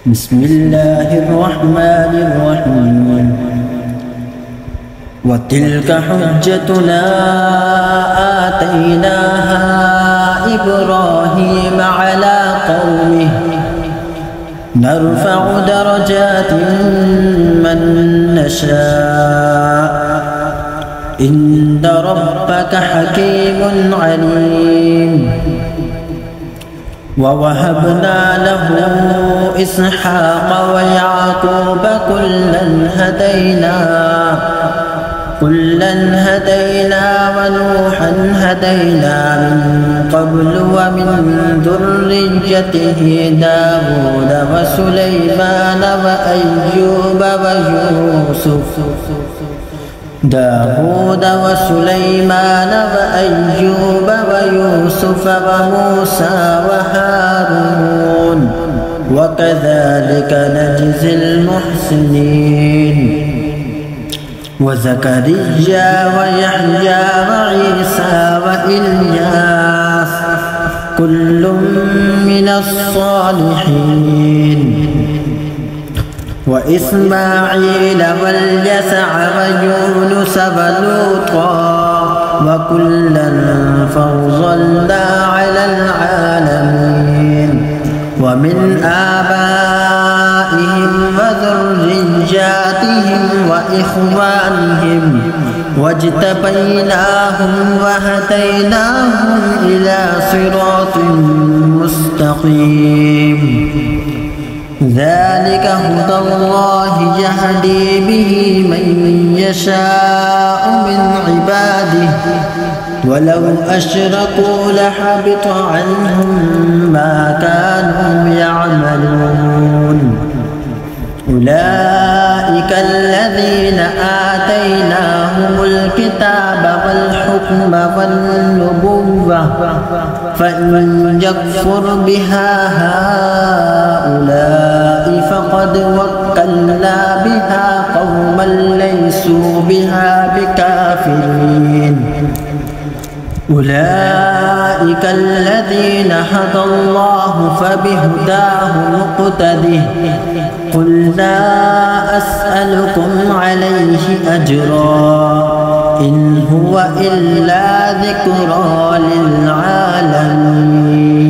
بسم الله الرحمن الرحيم وتلك حجتنا آتيناها إبراهيم على قومه نرفع درجات من نشاء إن ربك حكيم عليم ووهبنا له إسحاق ويعقوب كلا هدينا ونوحا هدينا من قبل ومن ذريته داود وسليمان وأيوب ويوسف وموسى وهارون وكذلك نجزي المحسنين وزكريا ويحيى وعيسى وإلياس كل من الصالحين وإسماعيل واليسع ويونس ولوطا وكلا فضلنا على العالمين ومن آبائهم وذرياتهم وإخوانهم واجتبيناهم وهديناهم إلى صراط مستقيم ذلك هدى الله يهدي به من يشاء من عباده ولو أشركوا لحبط عنهم ما كانوا يعملون أولئك الذين آتيناهم الكتاب والحكم والنبوة فإن يكفر بها هؤلاء فقد وكلنا بها قوما ليسوا بها بكافرين أولئك الذين هدى الله فبهداه مقتده قل لا أسألكم عليه أجرا إن هو إلا ذكرى للعالمين.